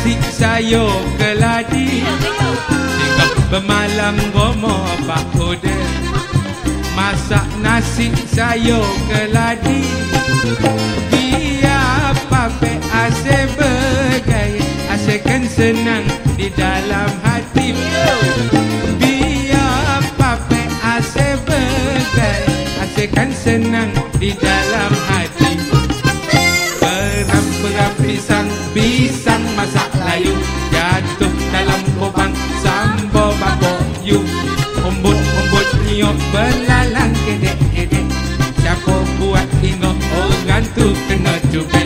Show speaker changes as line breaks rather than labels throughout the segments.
nasi sayur keladi, singgah bermalam romo Pak Hoda. Masak nasi sayur keladi, biar pape asyik bergaya, asyikkan senang di dalam hati. Biar pape asyik bergaya, asyikkan senang di dalam hati. Perang-perang pisang masak layu, jatuh dalam lubang sambal babok yu. Umbut-umbut niok belalang kedek-kedek, siapa buat hingga orang tu kena cubit.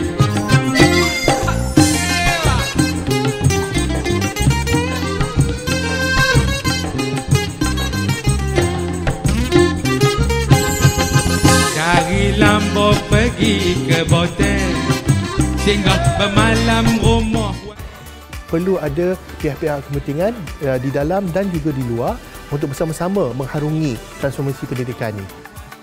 Cari lampu pergi ke botel, singgah bermalam rumah.
Perlu ada pihak-pihak kepentingan di dalam dan juga di luar untuk bersama-sama mengharungi transformasi pendidikan ini.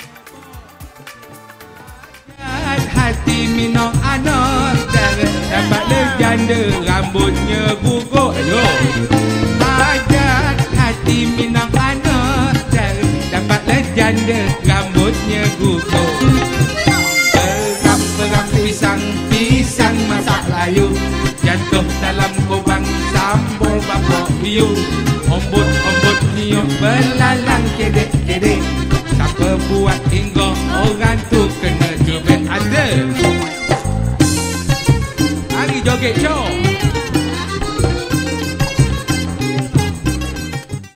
Hati minum anak dapat legenda rambutnya gugur. Hajat hati minum anak dapat legenda rambutnya gugur. Perang pisang masak layu, jatuh dalam kubang sambal babok yu. Ombut-ombut niup belalang kedek-kedek, siapa buat hingga orang tu kena cubit. Ada hari joget show.